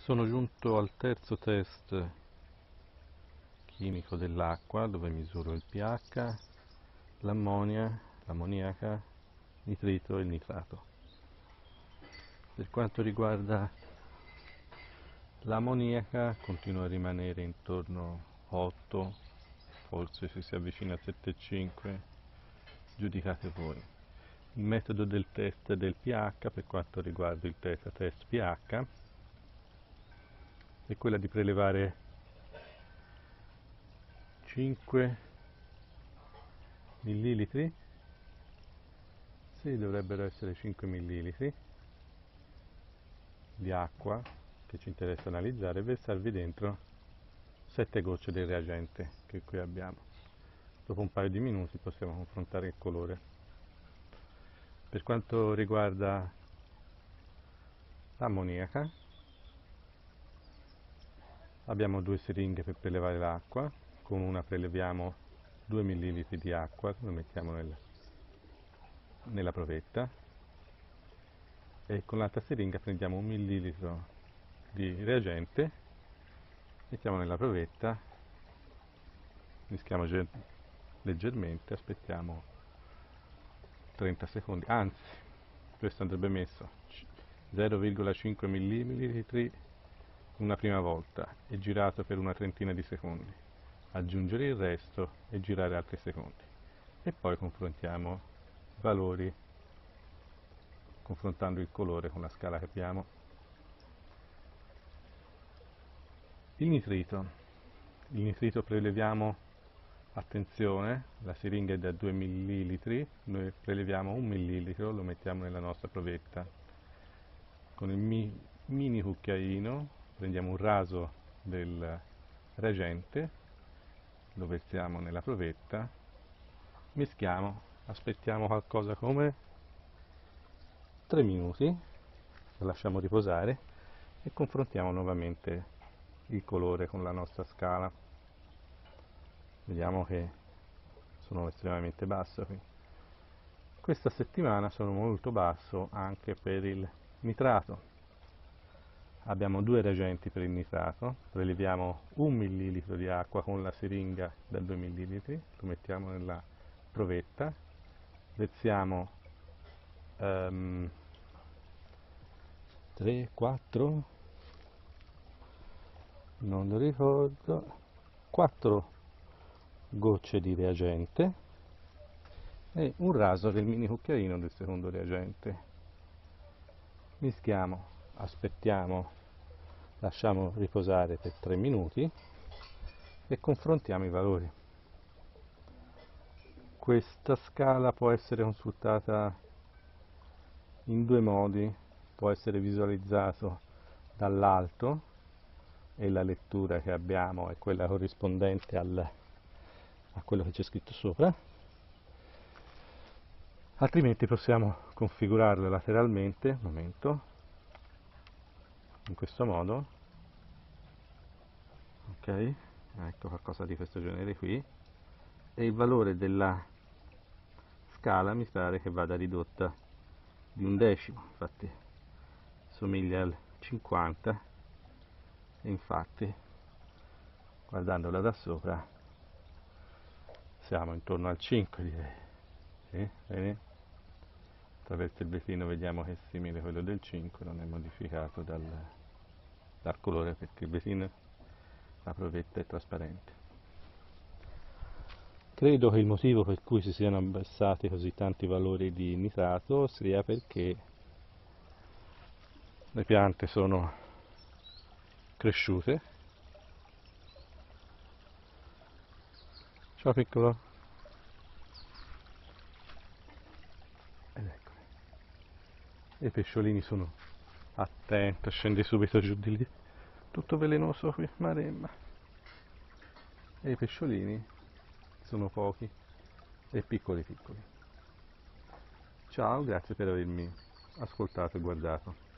Sono giunto al terzo test chimico dell'acqua, dove misuro il pH, l'ammoniaca, nitrito e il nitrato. Per quanto riguarda l'ammoniaca, continua a rimanere intorno a 8, forse se si avvicina a 7,5, giudicate voi. Il metodo del test del pH, per quanto riguarda il test pH, è quella di prelevare 5 millilitri, sì, dovrebbero essere 5 millilitri di acqua che ci interessa analizzare, e versarvi dentro 7 gocce del reagente che qui abbiamo. Dopo un paio di minuti possiamo confrontare il colore. Per quanto riguarda l'ammoniaca, abbiamo due siringhe per prelevare l'acqua. Con una preleviamo 2 millilitri di acqua, lo mettiamo nella provetta, e con l'altra siringa prendiamo 1 millilitro di reagente, mettiamo nella provetta, mischiamo leggermente, aspettiamo 30 secondi, anzi questo andrebbe messo 0,5 millilitri una prima volta e girato per una trentina di secondi, aggiungere il resto e girare altri secondi, e poi confrontiamo i valori confrontando il colore con la scala che abbiamo. Il nitrito preleviamo, attenzione, la siringa è da 2 millilitri, noi preleviamo 1 millilitro, lo mettiamo nella nostra provetta. Con il mini cucchiaino prendiamo un raso del reagente, lo versiamo nella provetta, mischiamo, aspettiamo qualcosa come 3 minuti, lo lasciamo riposare e confrontiamo nuovamente il colore con la nostra scala. Vediamo che sono estremamente basso qui. Questa settimana sono molto basso anche per il nitrato. Abbiamo due reagenti per il nitrato, preleviamo 1 millilitro di acqua con la siringa da 2 millilitri, lo mettiamo nella provetta, versiamo 3, 4, non lo ricordo, 4 gocce di reagente e un raso del mini cucchiaino del secondo reagente. Mischiamo, aspettiamo, lasciamo riposare per 3 minuti e confrontiamo i valori. Questa scala può essere consultata in due modi, può essere visualizzato dall'alto, e la lettura che abbiamo è quella corrispondente a quello che c'è scritto sopra, altrimenti possiamo configurarlo lateralmente, un momento, in questo modo, ok, ecco qualcosa di questo genere qui, e il valore della scala mi pare che vada ridotta di 1/10, infatti somiglia al 50, e infatti guardandola da sopra siamo intorno al 5, direi. Sì, bene. Attraverso il vetrino vediamo che è simile a quello del 5, non è modificato dal colore, perché il vetrino, la provetta, è trasparente. Credo che il motivo per cui si siano abbassati così tanti valori di nitrato sia perché le piante sono cresciute. Ciao piccolo. Ed eccoli. E i pesciolini sono attenti, scendi subito giù di lì. Tutto velenoso qui, maremma. E i pesciolini sono pochi e piccoli piccoli. Ciao, grazie per avermi ascoltato e guardato.